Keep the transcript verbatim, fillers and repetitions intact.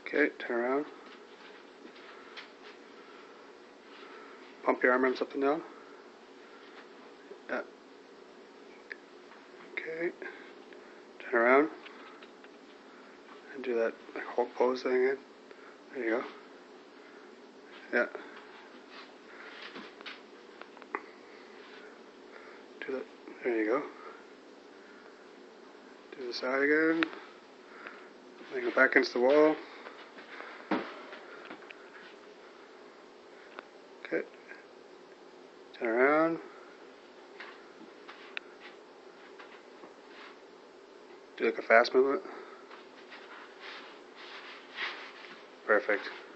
Okay, turn around. Pump your arm arms up and down. Yeah. Okay. Turn around. And do that whole pose thing again. There you go. Yeah. Do that. There you go. Do the side again. Then go back against the wall. Okay. Turn around. Do like a fast movement. Perfect.